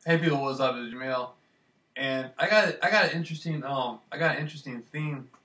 Hey people, what's up? It's Jameel, and I got an interesting theme